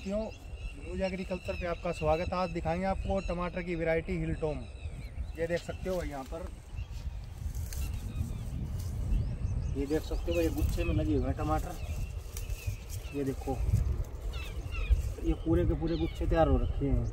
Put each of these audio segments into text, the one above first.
साथियों, news agriculture पे आपका स्वागत है। आज दिखाएंगे आपको टमाटर की वैरायटी हिलटॉम। ये देख सकते हो यहाँ पर, ये देख सकते हो, ये गुच्छे में लगे हुए हैं टमाटर। ये देखो, ये पूरे के पूरे गुच्छे तैयार हो रखे हैं।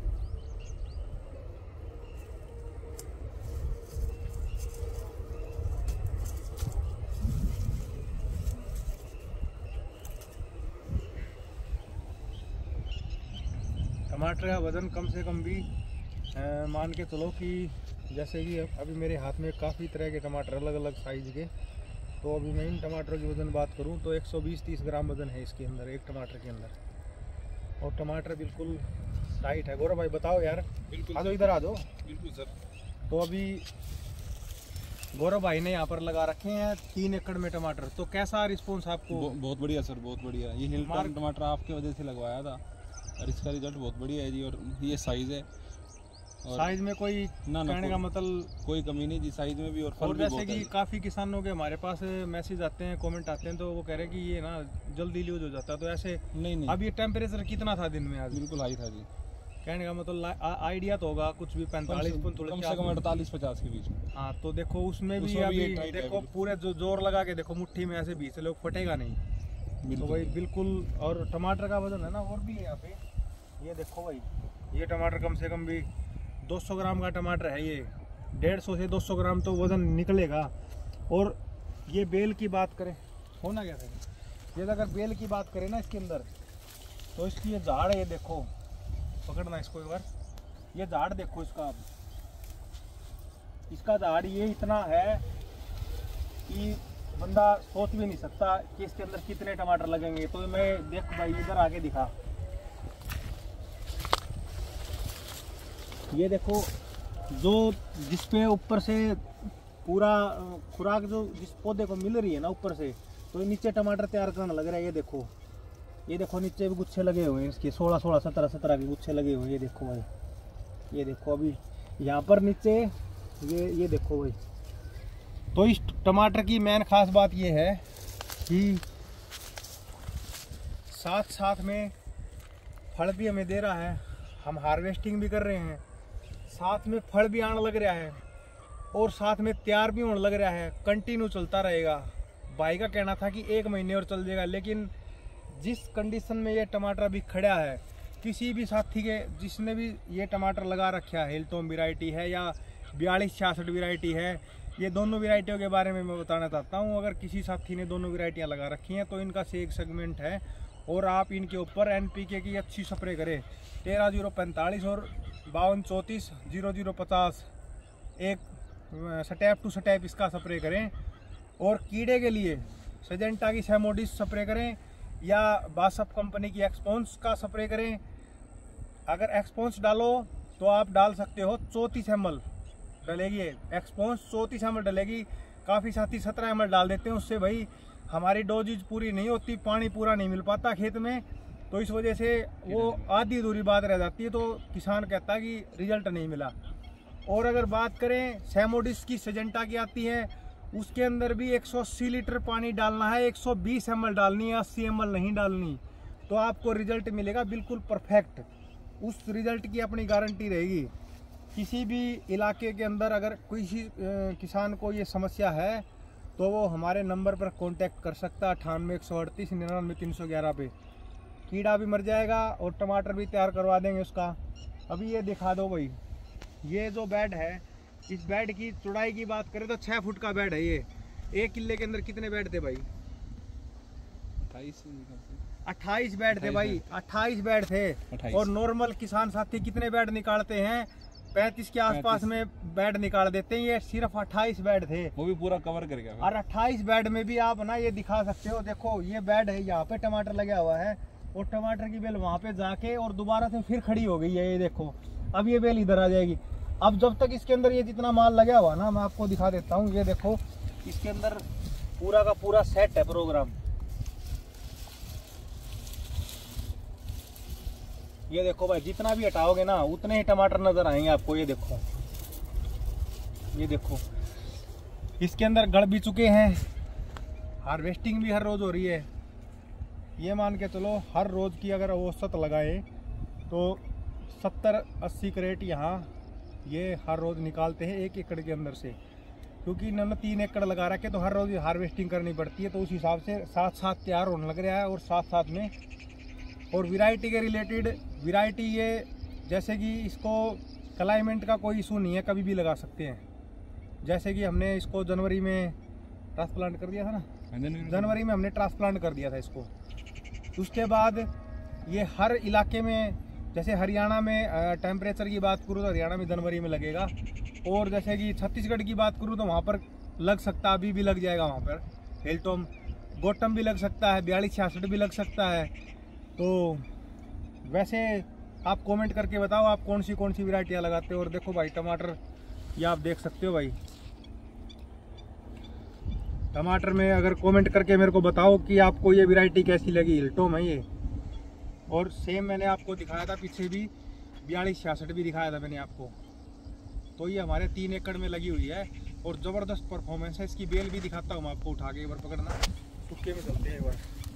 टमाटर का वज़न कम से कम भी मान के चलो कि जैसे कि अभी मेरे हाथ में काफ़ी तरह के टमाटर अलग अलग साइज़ के, तो अभी मैं इन टमाटरों की वज़न बात करूं तो 120-30 ग्राम वज़न है इसके अंदर, एक टमाटर के अंदर। और टमाटर बिल्कुल टाइट है। गौरव भाई बताओ यार, बिल्कुल आ जाओ, इधर आ जाओ। बिल्कुल सर। तो अभी गौरव भाई ने यहाँ पर लगा रखे हैं 3 एकड़ में टमाटर। तो कैसा रिस्पॉन्स आपको? बहुत बढ़िया सर, बहुत बढ़िया। ये हिलटॉम टमाटर आपके वजह से लगवाया था और इसका रिजल्ट बहुत बढ़िया है जी। और ये साइज़ है, और साइज में कोई ना कहने का मतलब कोई कमी नहीं जी, साइज में भी। और फल और भी जैसे बहुत कि है। काफ़ी किसानों के हमारे पास मैसेज आते हैं, कमेंट आते हैं, तो वो कह रहे हैं कि ये ना जल्दी लूज हो जाता है। तो ऐसे नहीं अब ये टेम्परेचर कितना था दिन में आज? बिल्कुल हाई था जी। कहने का मतलब आइडिया तो होगा कुछ भी 45 कम से कम 48-50 के बीच में। हाँ, तो देखो उसमें भी उसमें भी अभी ये टाइट है देखो पूरे जो जोर लगा के देखो, मुट्ठी में ऐसे बीच लोग फटेगा नहीं। तो भाई बिल्कुल। और टमाटर का वजन है ना और भी है यहाँ पे। ये देखो भाई, ये टमाटर कम से कम भी 200 ग्राम का टमाटर है। ये 150 से 200 ग्राम तो वज़न निकलेगा। और ये बेल की बात करें, होना क्या है ये, अगर बेल की बात करें ना इसके अंदर, तो इसकी ये झाड़ है, ये देखो, पकड़ना इसको एक बार। ये झाड़ देखो इसका, इसका झाड़ ये इतना है कि बंदा सोच भी नहीं सकता कि इसके अंदर कितने टमाटर लगेंगे। तो मैं देख भाई, इधर आगे दिखा, ये देखो, जो जिस पे ऊपर से पूरा खुराक जो जिस पौधे को मिल रही है ना ऊपर से, तो नीचे टमाटर तैयार करने लग रहा है। ये देखो, ये देखो नीचे भी गुच्छे लगे हुए हैं इसके, 16-16, 17-17 के गुच्छे लगे हुए हैं। ये देखो भाई, ये देखो अभी यहाँ पर नीचे ये देखो भाई। तो इस टमाटर की मेन खास बात ये है कि साथ साथ में फल भी हमें दे रहा है, हम हार्वेस्टिंग भी कर रहे हैं, साथ में फल भी आने लग रहा है, और साथ में तैयार भी होने लग रहा है। कंटिन्यू चलता रहेगा। भाई का कहना था कि 1 महीने और चल जाएगा, लेकिन जिस कंडीशन में ये टमाटर अभी खड़ा है, किसी भी साथी के जिसने भी ये टमाटर लगा रखा है, हिलटॉम वैरायटी है या 4266 वैरायटी है, ये दोनों वैरायटियों के बारे में मैं बताना चाहता हूँ। अगर किसी साथी ने दोनों वैरायटियाँ लगा रखी हैं तो इनका से एक सेगमेंट है, और आप इनके ऊपर NPK की अच्छी स्प्रे करें। 13-045 और 52-34-0050 एक स्टेप टू स्टेप इसका स्प्रे करें। और कीड़े के लिए सिजेंटा की सैमोडिस स्प्रे करें या बासप कंपनी की एक्सपोंस का स्प्रे करें। अगर एक्सपोंस डालो तो आप डाल सकते हो 34 ml डलेगी, एक्सपोंस 34 ml डलेगी। काफ़ी साथी 17 ml डाल देते हैं, उससे भाई हमारी डोजेज पूरी नहीं होती, पानी पूरा नहीं मिल पाता खेत में, तो इस वजह से वो आधी अधूरी बात रह जाती है। तो किसान कहता है कि रिजल्ट नहीं मिला। और अगर बात करें सैमोडिस की, सिजेंटा की आती है, उसके अंदर भी 180 लीटर पानी डालना है, 120 ml डालनी है, 80 ml नहीं डालनी, तो आपको रिजल्ट मिलेगा बिल्कुल परफेक्ट। उस रिजल्ट की अपनी गारंटी रहेगी। किसी भी इलाके के अंदर अगर किसी किसान को ये समस्या है तो वो हमारे नंबर पर कांटेक्ट कर सकता है, 98-138-99-311 पे। कीड़ा भी मर जाएगा और टमाटर भी तैयार करवा देंगे उसका। अभी ये दिखा दो भाई, ये जो बेड है, इस बेड की चौड़ाई की बात करें तो 6 फुट का बेड है ये। 1 किले के अंदर कितने बेड थे भाई? 28 बेड थे भाई, 28 बेड थे। 28। और नॉर्मल किसान साथी कितने बेड निकालते हैं? 35 के आसपास में बेड निकाल देते हैं। ये सिर्फ 28 बेड थे, वो भी पूरा कवर कर गया। और 28 बेड में भी आप ना ये दिखा सकते हो, देखो ये बेड है, यहाँ पे टमाटर लगा हुआ है, और टमाटर की बेल वहाँ पे जाके और दोबारा से फिर खड़ी हो गई है। ये देखो, अब ये बेल इधर आ जाएगी। अब जब तक इसके अंदर ये जितना माल लगा हुआ ना, मैं आपको दिखा देता हूँ। ये देखो, इसके अंदर पूरा का पूरा सेट है प्रोग्राम। ये देखो भाई, जितना भी हटाओगे ना उतने ही टमाटर नजर आएंगे आपको। ये देखो, ये देखो, इसके अंदर गड़ भी चुके हैं, हार्वेस्टिंग भी हर रोज हो रही है। ये मान के चलो हर रोज़ की अगर औसत लगाए तो 70-80 क्रेट यहाँ ये हर रोज़ निकालते हैं 1 एकड़ के अंदर से, क्योंकि इन्होंने 3 एकड़ लगा रखे तो हर रोज़ हार्वेस्टिंग करनी पड़ती है, तो उस हिसाब से साथ साथ तैयार होने लग रहा है। और साथ साथ में और वैरायटी के रिलेटेड वैरायटी ये जैसे कि इसको क्लाइमेट का कोई इशू नहीं है, कभी भी लगा सकते हैं। जैसे कि हमने इसको जनवरी में ट्रांसप्लांट कर दिया था ना, जनवरी में हमने ट्रांसप्लांट कर दिया था इसको। उसके बाद ये हर इलाके में, जैसे हरियाणा में टेम्परेचर की बात करूँ तो हरियाणा में जनवरी में लगेगा, और जैसे कि छत्तीसगढ़ की बात करूँ तो वहाँ पर लग सकता है, अभी भी लग जाएगा वहाँ पर हिल्टोम गोटम भी लग सकता है, 4266 भी लग सकता है। तो वैसे आप कमेंट करके बताओ आप कौन सी वैरायटियाँ लगाते हो। और देखो भाई टमाटर, ये आप देख सकते हो भाई, टमाटर में अगर कमेंट करके मेरे को बताओ कि आपको ये वैरायटी कैसी लगी। हिल्टोम है ये, और सेम मैंने आपको दिखाया था पीछे भी 4266 भी दिखाया था मैंने आपको। तो ये हमारे 3 एकड़ में लगी हुई है और ज़बरदस्त परफॉर्मेंस है। इसकी बेल भी दिखाता हूँ मैं आपको, उठा के एक बार पकड़ना, तुक्के में चलते हैं एक बार।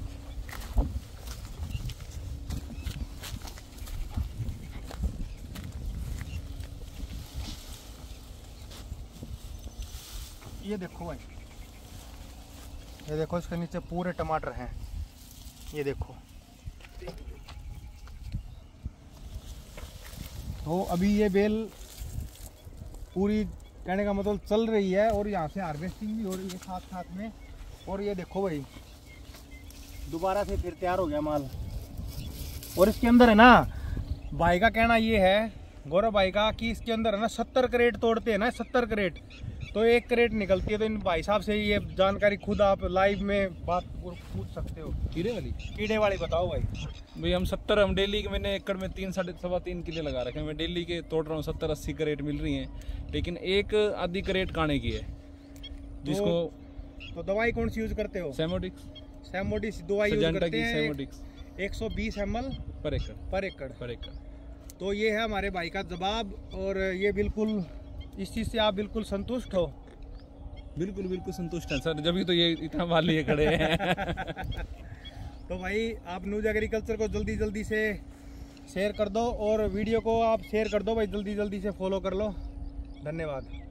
ये देखो भाई, ये देखो इसके नीचे पूरे टमाटर हैं, ये देखो। तो अभी ये बेल पूरी कहने का मतलब चल रही है और यहाँ से हार्वेस्टिंग भी हो रही है साथ साथ में। और ये देखो भाई दोबारा से फिर तैयार हो गया माल। और इसके अंदर है ना, भाई का कहना ये है, गौरव भाई का, कि इसके अंदर है ना 70 क्रेट तोड़ते हैं ना, 70 क्रेट, तो 1 क्रेट निकलती है। तो इन भाई साहब से ये जानकारी खुद आप लाइव में बात पूछ सकते हो। कीड़े वाली बताओ भाई। हम डेली के, मैंने एकड़ में 3-3.5 किलो लगा रखे हैं। मैं डेली के तोड़ रहा हूँ, 70-80 क्रेट मिल रही हैं, लेकिन एक आधी क्रेट काने की है। जिसको तो दवाई कौन सी यूज करते हो? सैमोडिक्स दवाई यूज करते हैं, सैमोडिक्स 120 ml पर एकड़। तो ये है हमारे भाई का जवाब। और ये बिल्कुल, इस चीज़ से आप बिल्कुल संतुष्ट हो? बिल्कुल संतुष्ट हैं सर, जब तो ये इतना माल लिए खड़े हैं। तो भाई आप न्यूज़ एग्रीकल्चर को जल्दी से शेयर कर दो, और वीडियो को आप शेयर कर दो भाई, जल्दी से फॉलो कर लो। धन्यवाद।